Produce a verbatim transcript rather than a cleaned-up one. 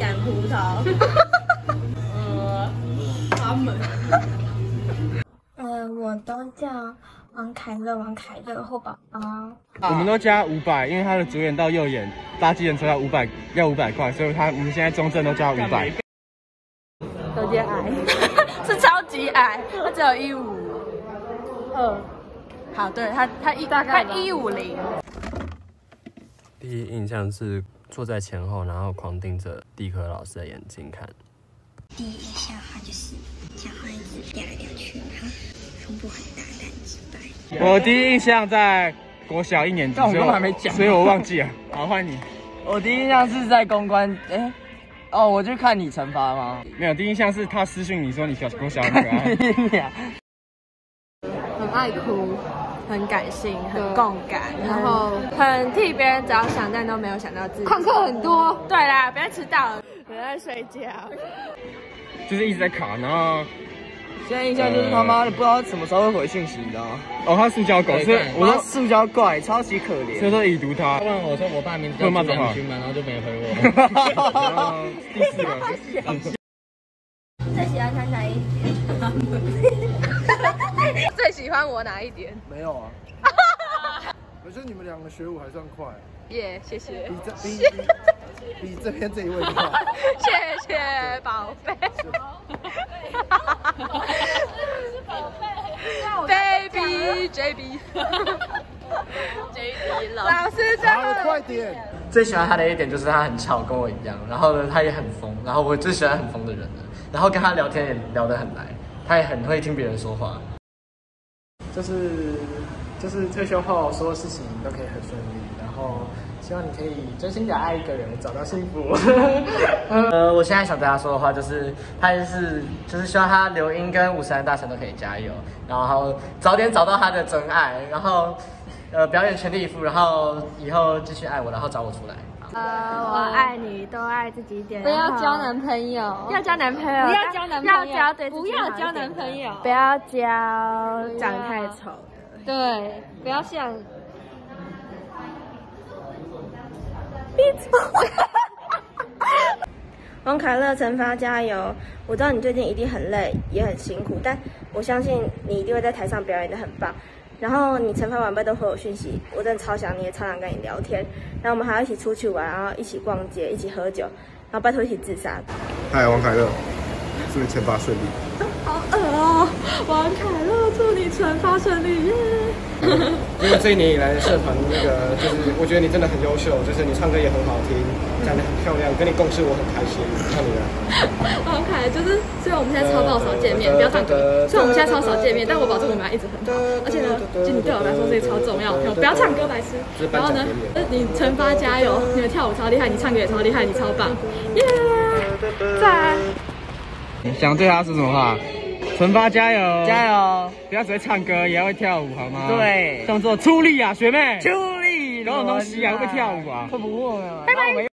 赶葡萄。呃，他们。呃，我都叫王凯乐，王凯乐或宝宝。 我们都加五百，因为他的左眼到右眼搭计程车要五百，要五百块，所以他我们现在中正都加五百。 有点矮，是超级矮，他只有一五二。好，对他他一大概他一五零。 第一印象是坐在前后，然后狂盯着地科老师的眼睛看。 第一印象他就是讲话一直嗲来嗲去，然后胸部很大，但直白。 我第一印象在国小一年级， 但我们还没讲， 所以我忘记了。好，换你。 我第一印象是在公关，哎、欸，哦，我去看你惩罚吗？ 没有，第一印象是他私讯你说你小国小很可爱。 很爱哭，很感性，很共感，然后很替别人着想，但都没有想到自己。旷课很多。对啦，不要迟到了，我在睡觉。 就是一直在卡，然后现在印象就是他妈的不知道什么时候会回讯息，你知道吗？ 哦，他塑胶狗，所以我说塑胶怪，超级可怜， 所以说已读他。 不然我说我爸名字叫朱良勋嘛，然后就没回我。 然后第四个。 最喜欢他哪一点？最喜欢我哪一点？ 没有啊。我觉得你们两个学舞还算快。 耶，谢谢。 比这比比比这边这一位快。 谢谢宝贝。Baby J B。J B 老师真的。 快点。 最喜欢他的一点就是他很吵，跟我一样。然后呢，他也很疯。然后我最喜欢很疯的人了。然后跟他聊天也聊得很来，他也很会听别人说话。就是就是退休后所有事情都可以很顺利，然后希望你可以真心的爱一个人，找到幸福。呃，我现在想对他说的话就是，他就是就是希望他留英跟五十岚大神都可以加油，然后早点找到他的真爱，然后呃表演全力以赴，然后以后继续爱我，然后找我出来。 呃，我爱你，多爱自己一点。 不要交男朋友， 要交男朋友， 不要交男朋友， 要交对， 不要交男朋友， 不要交长太丑的。 对，不要像。 闭嘴！王凯乐惩罚加油！我知道你最近一定很累，也很辛苦，但我相信你一定会在台上表演得很棒。然后你惩罚晚辈都回我讯息，我真的超想你，也超想跟你聊天。然后我们还要一起出去玩，然后一起逛街，一起喝酒，然后拜托一起自杀。 嗨，王凯乐，祝你惩罚顺利。 好恶哦，王凯乐，祝你惩罚顺利耶！ 因为这一年以来的社团那个，就是我觉得你真的很优秀，就是你唱歌也很好听，讲得很漂亮，跟你共事我很开心。看你了。 王凯就是，虽然我们现在超爆少见面，不要唱歌。虽然我们现在超少见面，但我保证我们要一直很好。而且呢，就你对我来说这超重要，不要唱歌白痴。然后呢，你惩罚加油，你们跳舞超厉害，你唱歌也超厉害，你超棒，耶！赞。 想对他说什么话？惩罚加油， 加油！ 不要只会唱歌，也要会跳舞，好吗？ 对， 动作出力啊，学妹！ 出力！ 这种东西啊，会跳舞啊？ 会不会啊？ 拜拜。